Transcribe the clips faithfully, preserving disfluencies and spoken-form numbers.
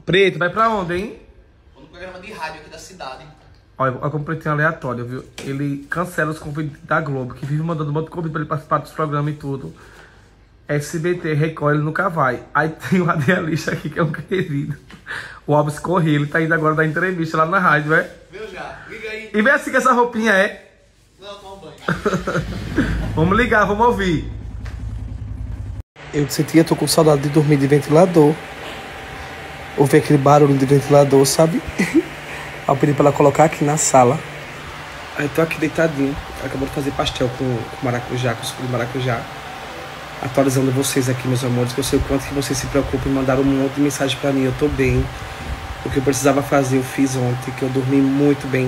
Preto, vai pra onde, hein? Vou no programa de rádio aqui da cidade. Olha, olha como Pretinho é aleatório, viu? Ele cancela os convites da Globo, que vive mandando um monte de convite pra ele participar dos programas e tudo. S B T, Record, ele nunca vai. Aí tem o radialista aqui, que é um querido. O Alves Corrêa, ele tá indo agora dar entrevista lá na rádio, é? Viu já? Liga aí. E vê assim que essa roupinha é. Não, toma banho. Vamos ligar, vamos ouvir. Eu disse, eu tô com saudade de dormir de ventilador. Ouvir aquele barulho de ventilador, sabe? Aí eu pedi pra ela colocar aqui na sala. Aí eu tô aqui deitadinho. Acabou de fazer pastel com, com maracujá, com suco de maracujá. Atualizando vocês aqui, meus amores, que eu sei o quanto que vocês se preocupam em mandar um monte de mensagem pra mim. Eu tô bem. O que eu precisava fazer, eu fiz ontem, que eu dormi muito bem.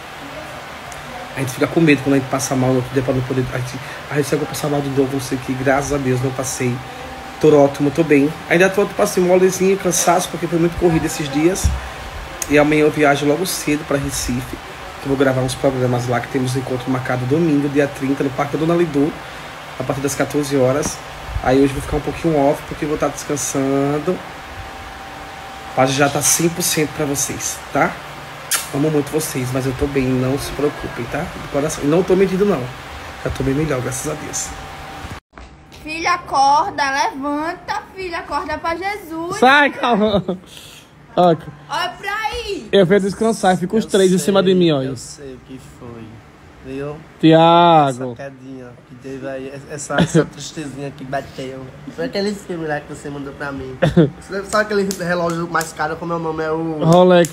A gente fica com medo quando a gente passa mal no outro dia pra não poder... A gente, a gente sabe que eu passar mal de novo, não sei o que. Graças a Deus, não passei. Tô ótimo, tô bem. Ainda tô, passei um molezinho, cansaço, porque foi muito corrido esses dias. E amanhã eu viajo logo cedo pra Recife. Que eu vou gravar uns programas lá, que temos um encontro marcado domingo, dia trinta, no Parque da Dona Lidu, a partir das quatorze horas. Aí hoje eu vou ficar um pouquinho off, porque eu vou estar descansando. Pra já estar cem por cento pra vocês, tá? Amo muito vocês, mas eu tô bem, não se preocupem, tá? Do coração. E não tô mentindo, não. Já tô bem melhor, graças a Deus. Filha, acorda, levanta, filha, acorda pra Jesus. Sai, calma. Olha pra aí. Eu venho descansar, fica os três em cima de mim, olha. Eu sei o que foi, viu? Tiago. Essa quedinha que teve aí, essa, essa tristezinha que bateu. Foi aquele filme lá que você mandou pra mim. Sabe aquele relógio mais caro, como é o nome? É o... Rolex.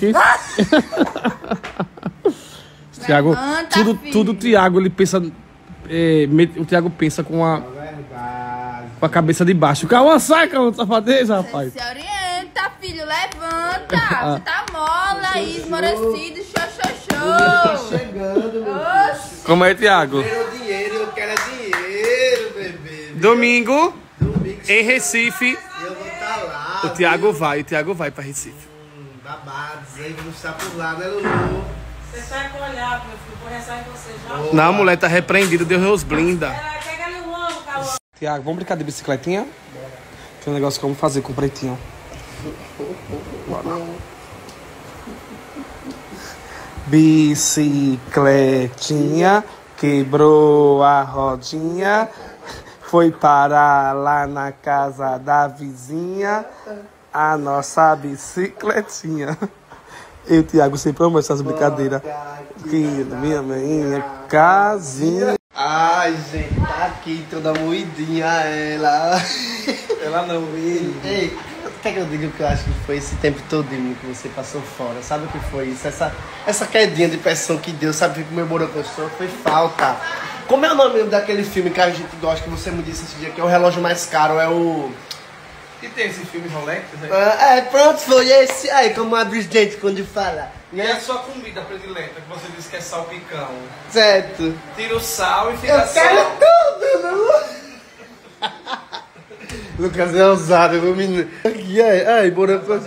Tiago, Levanta, tudo, filho. tudo o Tiago, ele pensa... É, o Tiago pensa com a, com a cabeça de baixo. Calma, sai, calma, safadeza, rapaz. Se orienta, filho, levanta. Você tá mola aí, esmorecido, show, show, show. Chegando, meu Oxi. Como é, Tiago? Quero dinheiro, eu quero dinheiro, bebê. Domingo, Domingo, em Recife, eu vou estar lá. o Tiago vai, o Tiago vai pra Recife. Hum, babados, aí vamos estar por lá, né, Lulu? Você sai com olhar, meu filho, vou rezar em você já. Não, a mulher tá repreendida, Deus nos blinda. Peraí, pega ali o ovo, Cauã. Tiago, vamos brincar de bicicletinha? Tem um negócio que vamos fazer com o Pretinho. Bora. Bicicletinha quebrou a rodinha, foi parar lá na casa da vizinha, a nossa bicicletinha. Eu e o Tiago sempre amo essas brincadeiras. Que minha minha casinha. Ai, gente, tá aqui toda moidinha ela. Ela não, ele. Ei, quer que eu diga o que eu acho que foi esse tempo todinho que você passou fora? Sabe o que foi isso? Essa, essa quedinha de pressão que deu, sabe o que comemorou com a pessoa? Foi falta. Como é o nome daquele filme que a gente gosta, que você me disse esse dia, que é o relógio mais caro, é o... E tem esse filme Rolex? Né? Ah, é, pronto, foi esse aí, como abre os dentes quando fala. E é a sua comida predileta, que você disse que é salpicão. Certo. Tira o sal e fica Eu quero só... tudo, Lu. Lucas é ousado, meu menino. E aí, ai, bora pra...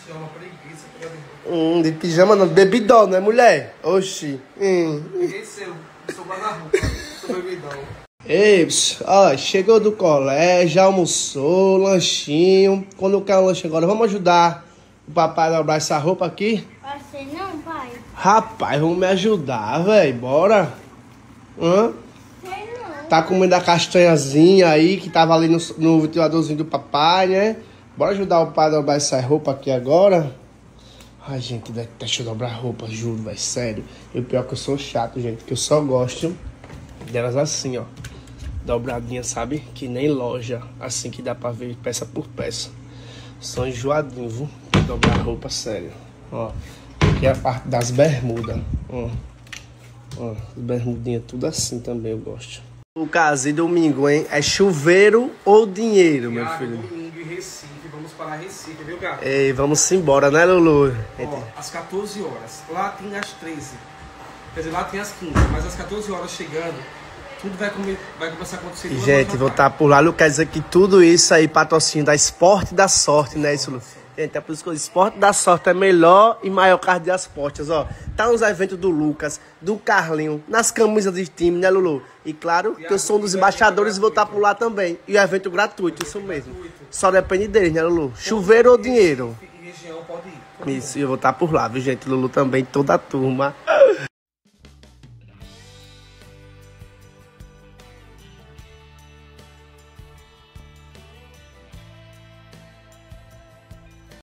Hum, de pijama não, bebidão, né, mulher? Oxi. Hum. Ninguém seu, sou guarda-roupa, sou bebidão. Ei, ó, chegou do colégio, já almoçou, lanchinho. Quando quer um lanche agora, vamos ajudar o papai a dobrar essa roupa aqui? Você não, pai? Rapaz, vamos me ajudar, velho, bora. Hã? Sei não. Tá comendo a castanhazinha aí, que tava ali no, no ventiladorzinho do papai, né? Bora ajudar o pai a dobrar essa roupa aqui agora? Ai, gente, deixa eu dobrar roupa, juro, velho, sério. E o pior é que eu sou chato, gente, que eu só gosto delas assim, ó. Dobradinha, sabe? Que nem loja, assim que dá pra ver peça por peça. São enjoadinhos, viu? Dobrar roupa, sério. Ó, aqui é a parte das bermudas. Ó, ó, as bermudinhas tudo assim também eu gosto. O caso de domingo, hein? É chuveiro ou dinheiro, meu filho? Domingo em Recife, vamos para Recife, viu, gato? Ei, vamos embora, né, Lulu? Ó, às quatorze horas. Lá tem às treze. Quer dizer, lá tem às quinze, mas às quatorze horas chegando, tudo vai, come... vai começar a acontecer. E, gente, vou estar por lá. Lu, quer dizer que tudo isso aí, patrocínio da Esporte da Sorte, né, isso, Lu? Gente, é por isso que o Esporte da Sorte é melhor e maior carro de apostas, ó. Tá nos eventos do Lucas, do Carlinho, nas camisas de time, né, Lulu? E claro que eu sou um dos embaixadores e vou estar por lá também. E o evento gratuito, isso mesmo. Só depende deles, né, Lulu? Chuveiro ou dinheiro? Em região, pode ir. Isso, e eu vou estar por lá, viu, gente? Lulu também, toda a turma.